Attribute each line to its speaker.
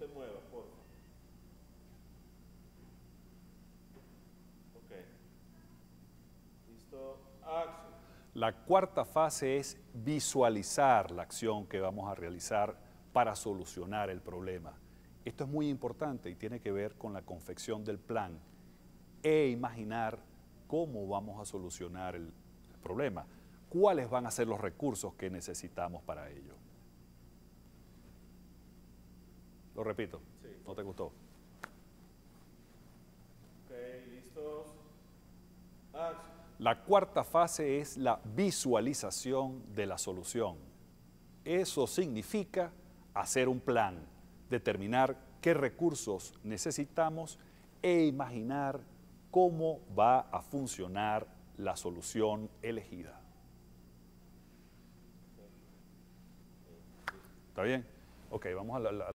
Speaker 1: te muevas, por favor. Ok. Listo. Acción.
Speaker 2: La cuarta fase es visualizar la acción que vamos a realizar para solucionar el problema. Esto es muy importante y tiene que ver con la confección del plan e imaginar cómo vamos a solucionar el problema, cuáles van a ser los recursos que necesitamos para ello. Lo repito,
Speaker 1: Sí.
Speaker 2: ¿no te gustó?
Speaker 1: Ok, listos. Acción.
Speaker 2: La cuarta fase es la visualización de la solución. Eso significa hacer un plan, determinar qué recursos necesitamos e imaginar cómo va a funcionar la solución elegida. ¿Está bien? Ok, vamos a la